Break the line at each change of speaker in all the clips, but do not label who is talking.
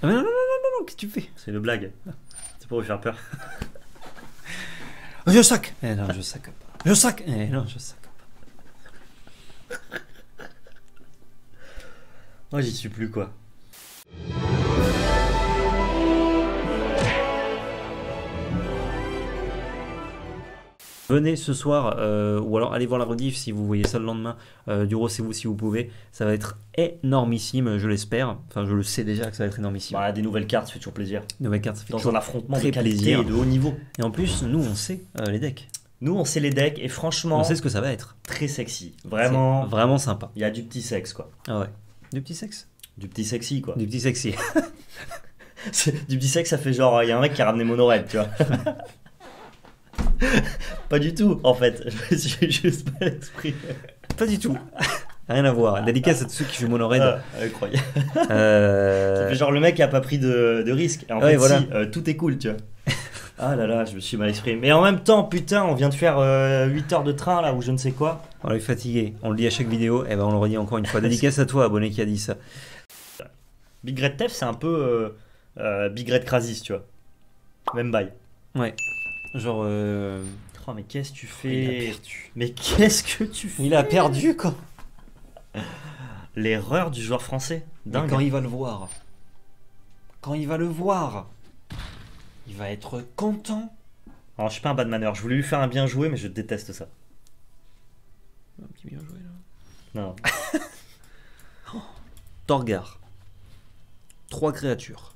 Ah mais non, non, non, non, non, qu'est-ce que tu fais?
C'est une blague. C'est pour lui faire peur.
Je sac. Eh non, je sac pas. Je sac. Eh non, je sac pas.
Moi, j'y suis plus, quoi.
Venez ce soir, ou alors allez voir la rediff si vous voyez ça le lendemain, du Rossez-vous si vous pouvez. Ça va être énormissime, je l'espère. Enfin, je le sais déjà que ça va être énormissime.
Bah, des nouvelles cartes, ça fait toujours plaisir.
Nouvelle carte, ça fait
Dans
toujours
un affrontement de
très
qualité
plaisir.
et de haut niveau.
Et en plus, nous, on sait les decks.
Nous, on sait les decks et franchement,
On sait ce que ça va être.
très sexy. Vraiment,
C'est vraiment sympa.
il y a du petit sexe, quoi.
Ah ouais. Du petit sexe.
Du petit sexy, quoi.
Du petit sexy.
Du petit sexe, ça fait genre, il y a un mec qui a ramené Monored, tu vois. Pas du tout, en fait. Je suis juste pas l'esprit.
Pas du tout. Rien à voir. Dédicace à tous ceux qui jouent Monored.
Ah, incroyable. Ça fait genre le mec qui a pas pris de risque. Et en
Ouais,
fait,
voilà.
si, tout est cool, tu vois. Ah là là, je me suis mal exprimé. Mais en même temps, putain, on vient de faire 8 heures de train là, ou je ne sais quoi.
On est fatigué. On le dit à chaque vidéo. Et ben on le redit encore une fois. Dédicace à toi, abonné qui a dit ça.
Big Red Theft, c'est un peu Big Red Crazy, tu vois. Même bail.
Ouais. Genre.
Oh, mais qu'est-ce que tu
Il a
fais?
perdu.
Mais qu'est-ce que tu fais?
Il a perdu quoi.
L'erreur du joueur français.
Mais
Dingue.
quand il va le voir. Quand il va le voir. Il va être content.
Alors, je suis pas un bad manner. Je voulais lui faire un bien joué, mais je déteste ça.
Un petit bien joué là.
Non.
Torgar. 3 créatures.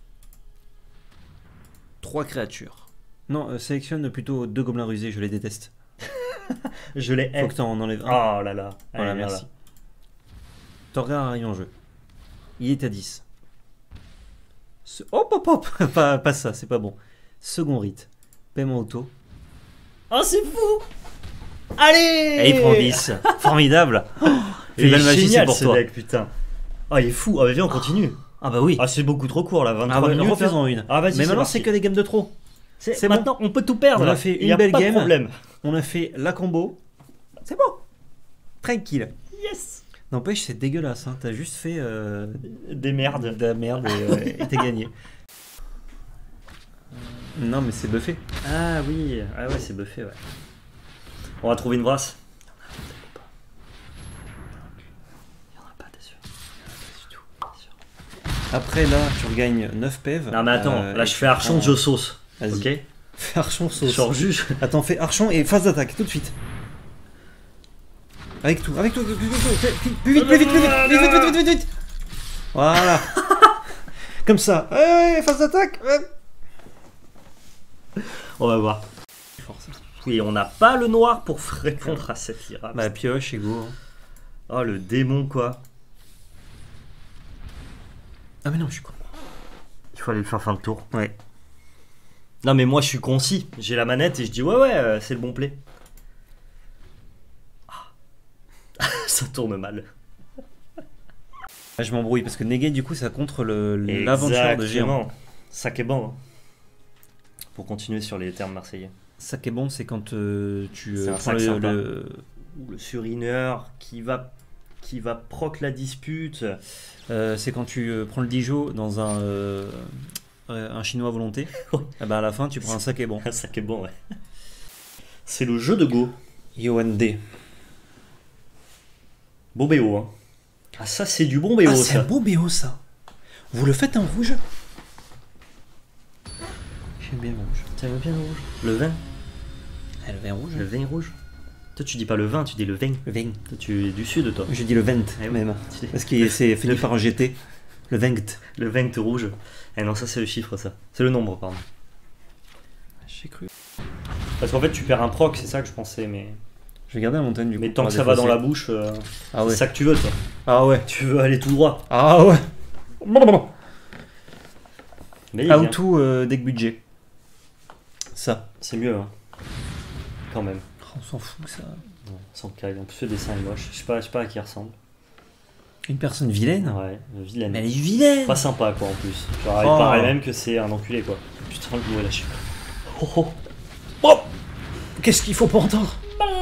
3 créatures. Non, sélectionne plutôt 2 gobelins rusés, je les déteste.
Je l'ai.
Faut que t'en enlèves un.
Oh là là.
Voilà,
Allez, viens
merci.
là.
Torgar arrive en jeu. Il est à 10. Hop hop hop pas ça, c'est pas bon. Second rite. Paiement auto.
Oh, c'est fou! Allez!
Et il prend 10. Formidable.
Il est
belle magie, c'est
génial
pour
ce
toi.
deck, putain. Oh, il est fou. Ah, bah, viens, on continue.
Ah bah oui.
Ah, c'est beaucoup trop court là, 23
Ah ouais,
minutes.
refaisons
là.
une.
Ah, vas-y,
Mais maintenant
parti.
c'est que des games de trop. c'est
Maintenant, on peut tout perdre.
On a
là.
fait
Il
une
y a
belle
pas
game.
de problème.
On a fait la combo. C'est bon. Tranquille.
Yes!
N'empêche, c'est dégueulasse. Hein. T'as juste fait
Des merdes.
de la merde et t'es gagné. Non, mais c'est buffé.
Ah oui, ah ouais, c'est buffé, ouais. On va trouver une brasse. Il y en a pas, t'es sûr?
Après, là, tu regagnes 9 PEV.
Non, mais attends, là
et
je
tu
fais Archon,
prends-
je sauce.
Vas-y.
Ok?
Fais Archon sauce.
Genre juge.
Attends, fais Archon et phase d'attaque tout de suite. Avec tout, avec tout. Plus vite, plus vite, plus vite, plus vite, vite, vite, vite, vite, vite. Voilà. Comme ça. Ouais, phase d'attaque.
On va voir.
Force.
Oui, on n'a pas le noir pour répondre à cette ira.
Bah, pioche et go.
Oh, le démon, quoi.
Ah, mais non, je suis con.
Il faut aller le faire fin de tour.
Ouais.
Non, mais moi je suis concis. J'ai la manette et je dis ouais, ouais, c'est le bon play. Ah. Ça tourne mal.
Là, je m'embrouille parce que néguer, du coup, ça contre l'aventure de géant.
Exactement. Ça qui est bon. Hein. Pour continuer sur les termes marseillais.
Ça qui est bon, c'est quand tu
C'est un
prends
sac
le,
sympa.
le-
Le surineur qui va proc la dispute.
c'est quand tu prends le Dijon dans un chinois à volonté. Et ben à la fin, tu prends un sac et bon.
Ça qui est bon, ouais. C'est le jeu de Go.
Yohan D.
Beau BO, hein. Ah, ça c'est du bon BO,
Ah, c'est
ça.
un beau BO ça. Vous le faites en rouge? J'aime bien le rouge.
T'aimes bien le rouge? Le vin?
Ah, le vin rouge.
Le vin rouge? Toi tu dis pas le vin, tu dis le vin.
Le vin.
Toi tu es du sud, toi.
Je dis le vent
Eh oui.
même.
Tu dis-
Parce que c'est fini par un GT. Le vent.
Le vin rouge. Eh non, ça c'est le chiffre, ça. C'est le nombre, pardon.
J'ai cru.
Parce qu'en fait tu perds un proc, c'est ça que je pensais, mais...
Je vais garder la montagne du coup.
Mais tant
pour
que
la
ça va dans
défausser.
la bouche,
Ah ouais.
c'est ça que tu veux, toi.
Ah ouais.
Tu veux aller tout droit.
Ah ouais.
Mais il
How
vient.
to deck budget. Ça.
C'est mieux, hein. Quand même.
Oh, on s'en fout ça.
Ouais, sans caille. En plus, le dessin est moche. Je sais pas à qui il ressemble.
Une personne vilaine.
Ouais, vilaine.
Mais elle est vilaine.
Pas sympa, quoi, en plus. Genre, il
Oh.
paraît même que c'est un enculé, quoi. Putain, le goût est lâché. Oh, oh.
Oh, qu'est-ce qu'il faut pas entendre?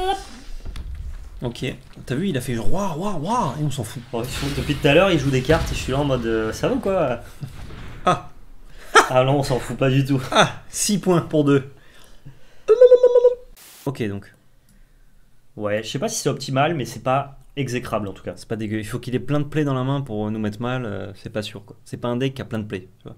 Ok, t'as vu, il a fait roi, roi, roi, et on s'en fout.
Bon, depuis tout à l'heure, il joue des cartes et je suis là en mode ça va ou quoi?
Ah,
Ah non, on s'en fout pas du tout.
6 points pour 2. Ok, donc,
Ouais, je sais pas si c'est optimal, mais c'est pas exécrable en tout cas.
c'est pas dégueu. Il faut qu'il ait plein de plays dans la main pour nous mettre mal. C'est pas sûr, quoi. C'est pas un deck qui a plein de plays, tu vois.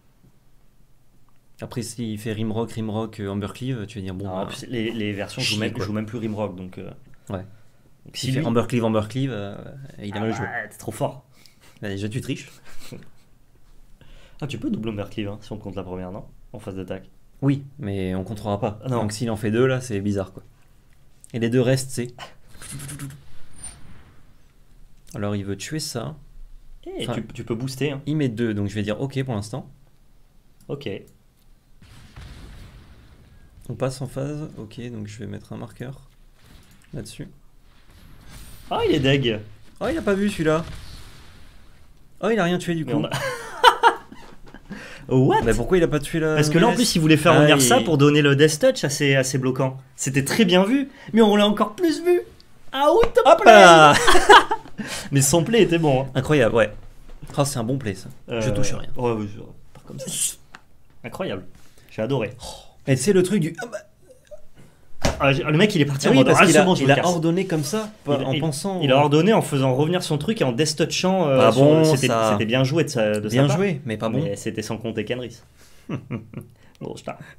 Après, s'il fait Rimrock, Ambercleave, tu vas dire bon.
Non, en plus, les versions
chier,
jouent
quoi.
même plus Rimrock, donc.
Ouais.
Donc
S'il fait
lui-
Ambercleave, il a mal joué.
ouais, t'es trop fort.
Bah, déjà, tu triches.
Ah, tu peux double Umbercleave hein, si on compte la première, non? En phase d'attaque.
Oui, mais on comptera pas.
Ah non.
Donc s'il en fait 2, là, c'est bizarre, quoi. Et les 2 restent, c'est. Alors, il veut tuer ça.
Et
Enfin-
tu peux booster, hein.
Il met 2, donc je vais dire ok pour l'instant.
Ok.
On passe en phase. Ok, donc je vais mettre un marqueur là-dessus.
Ah, il est deg.
Oh, il a pas vu celui-là. Oh, il a rien tué du
Mais
coup.
on a- What?
Bah, pourquoi il a pas tué la.
Parce que là, en
noblesse
plus, il voulait faire
Ah,
revenir
il-
ça pour donner le Death Touch assez bloquant. C'était très bien vu, mais on l'a encore plus vu. Ah oui, top
Hop
play.
là.
Mais son play était bon. Hein.
Incroyable, ouais. Oh, c'est un bon play ça. Je touche rien.
Ouais, ouais, pas comme ça. Incroyable. J'ai adoré.
Et c'est le truc du. Ah, bah,
Ah, le mec, il est parti
ah
en
oui,
mode
parce
ah,
qu'il
c'est
a,
bon, je
il
me
a
casse.
ordonné comme ça, en pensant.
Il a ordonné en faisant revenir son truc et en Death Touchant.
Pas bon,
c'était
ça.
c'était bien joué de sa
Bien
part.
joué, mais pas bon.
Mais c'était sans compter Kenris. Bon, je tape.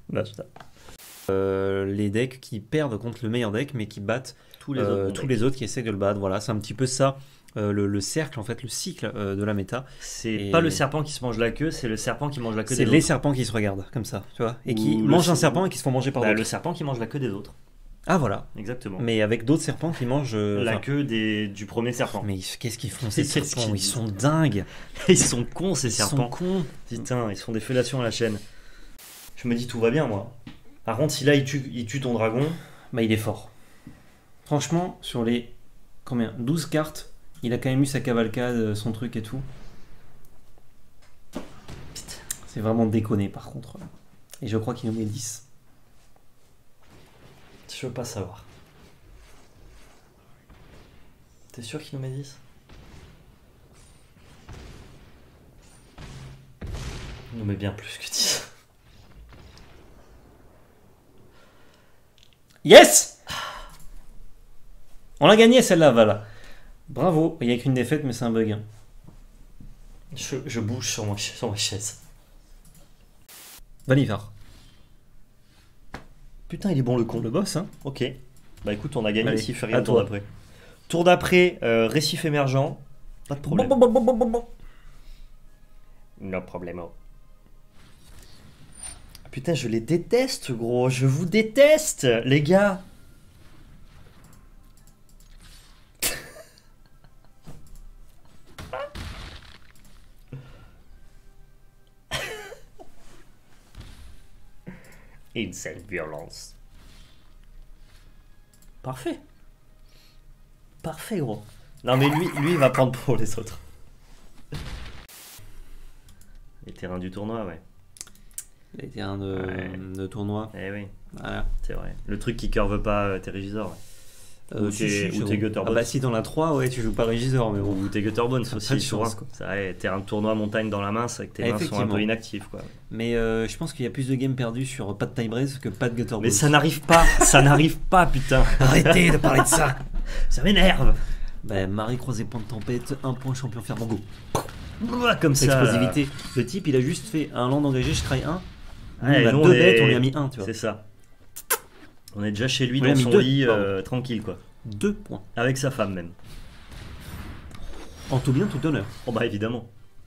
Les decks qui perdent contre le meilleur deck, mais qui battent
Tous
tous les autres qui essaient de le battre. Voilà, c'est un petit peu ça, le cercle, en fait, le cycle de la méta.
C'est
Et-
pas le serpent qui se mange la queue, c'est le serpent qui mange la queue
C'est
des
les
autres.
serpents qui se regardent, comme ça, tu vois, et qui
Ou le
mangent un
ser-
serpent et qui se font manger par
Bah,
d'autres.
le serpent qui mange la queue des autres.
Ah, voilà.
Exactement.
Mais avec d'autres serpents qui mangent.
La
enfin,
queue du premier serpent.
Mais qu'est-ce qu'ils font ces
Qu'est-ce
serpents?
qu'ils
Ils
disent
sont dingues.
Ils sont cons ces
Ils sont
serpents.
cons.
Putain, ils se font des fellations à la chaîne. Je me dis tout va bien moi. Par contre, si là il tue ton dragon,
Bah, il est fort. Franchement, sur les. Combien 12 cartes, il a quand même eu sa cavalcade, son truc et tout. C'est vraiment déconné par contre. Et je crois qu'il en met 10.
je veux pas savoir. T'es sûr qu'il nous met 10? Il nous met bien plus que 10.
Yes! On l'a gagné celle-là, voilà. Bravo. Il n'y a qu'une défaite, mais c'est un bug. Hein.
Je bouge sur ma chaise.
Valivar.
Putain, il est bon le con.
Le boss, hein.
Ok. Bah écoute, on a gagné
Allez,
s'il fait
à
rien le tour
toi.
d'après. Tour d'après, récif émergent. Pas de problème. No problemo. Ah, putain, je les déteste, gros. Je vous déteste, les gars. Insane violence. Parfait. Parfait, gros. Non, mais lui, il va prendre pour les autres. Les terrains du tournoi, ouais.
Il a été un
Ouais.
de tournoi.
Eh oui,
Voilà.
c'est vrai. Le truc qui curve pas tes Régisors. Ouais. Ou
Si,
tes-
si,
ou
c'est
tes
bon.
Gutterbones.
Ah bah si t'en as 3, ouais, tu joues pas Régisor, mais bon.
Ou tes Gutterbones
Pas
aussi,
de
tu
chance,
vois.
quoi.
C'est vrai, terrain de tournoi montagne dans la main, c'est que tes mains sont un
Effectivement.
peu inactives, quoi.
Mais je pense qu'il y a plus de games perdus sur pas de tie-breeze que pas de Gutterballs.
Mais ça n'arrive pas, ça n'arrive pas, putain.
Arrêtez de parler de ça.
Ça m'énerve.
Bah, Marie croisé point de tempête, 1 point champion faire bango.
Comme ça.
Explosivité. Le type, il a juste fait un land engagé, je crie 1.
Ouais,
on a
nous,
2
est-
bêtes, on lui a mis 1, tu vois.
C'est ça. On est déjà chez lui
On lui a
dans
mis
son
deux,
lit,
pardon.
tranquille, quoi.
2 points.
Avec sa femme, même.
En tout bien, tout honneur.
Oh bah évidemment.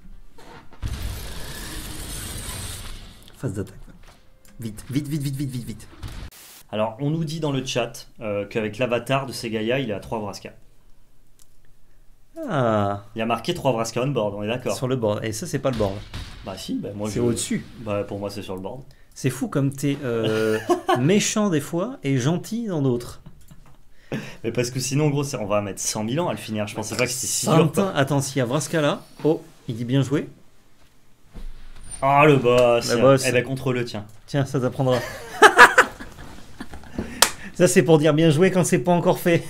Phase d'attaque. Vite, vite, vite, vite, vite, vite, vite.
Alors, on nous dit dans le chat qu'avec l'avatar de Segaya, il a 3 Vraska.
Ah,
Il y a marqué 3 Vraska on board, on est d'accord.
sur le board. Et ça, c'est pas le board.
Bah si, bah moi
C'est
je...
au-dessus.
Bah pour moi c'est sur le board.
C'est fou comme t'es méchant des fois et gentil dans d'autres.
Mais parce que sinon, gros, on va mettre 100 000 ans à le finir. Je pensais pas que c'était si dur.
Tintin, attends, s'il y a Vraska là. Oh, il dit bien joué.
Ah, le boss.
Le boss.
Eh ben, contre-le, tiens.
Tiens, ça t'apprendra. Ça, c'est pour dire bien joué quand c'est pas encore fait.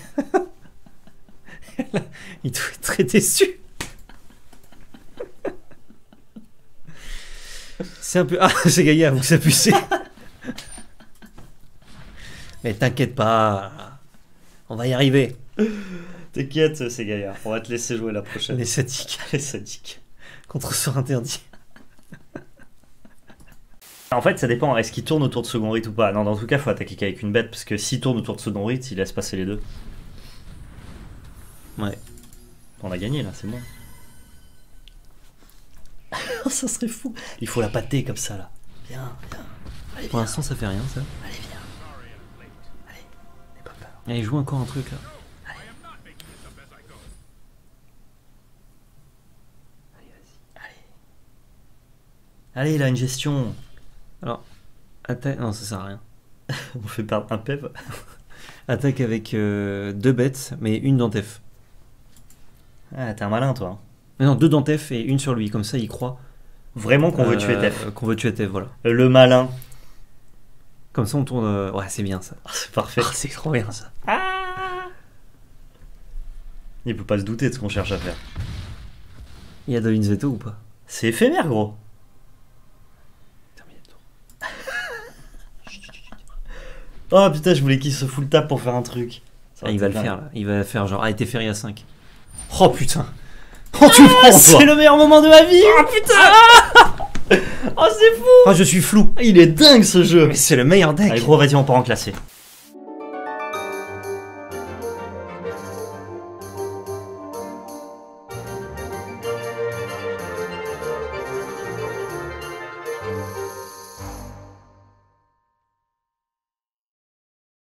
Il doit être très déçu. C'est un peu... Ah, c'est Gaïa, vous ça pucé. Mais t'inquiète pas. On va y arriver.
T'inquiète, c'est Gaillard. On va te laisser jouer la prochaine.
Les sadiques.
Les sadiques.
Contre sort interdit.
En fait, ça dépend. Est-ce qu'il tourne autour de second rite ou pas? Non, dans tout cas, faut attaquer qu'avec une bête parce que s'il tourne autour de second rite, il laisse passer les deux.
Ouais.
On a gagné là, c'est bon. Ça serait fou. Il faut la pâter comme ça là. Viens, viens. Allez,
Pour l'instant, ça fait rien, ça.
Allez, viens. Allez, n'aie pas peur.
Allez, joue encore un truc, là.
Allez, il a une gestion.
Alors, attaque... Non, ça sert à rien.
On fait perdre un PEV.
Attaque avec 2 bêtes, mais une dantef.
Ah, t'es un malin toi.
Mais non, 2 dantef et une sur lui, comme ça il croit.
Vraiment qu'on veut tuer Tef.
Qu'on veut tuer Tef, voilà.
Le malin.
Comme ça on tourne... Ouais, c'est bien ça.
Ah, c'est parfait.
Ah, c'est trop bien ça.
Il peut pas se douter de ce qu'on cherche à faire.
Il y a Dovin's Veto ou pas?
C'est éphémère, gros.
Terminé le tour.
Oh putain, je voulais qu'il se fout le tap pour faire un truc.
Ah, il va le faire là. Il va faire genre, ah, Teferi à 5.
Oh putain. Oh, tu prends, c'est le meilleur moment de ma vie. Oh putain. Oh, c'est fou.
Ah, je suis flou.
Il est dingue ce jeu.
Mais c'est le meilleur deck.
Allez, gros, vas-y, on part en classé.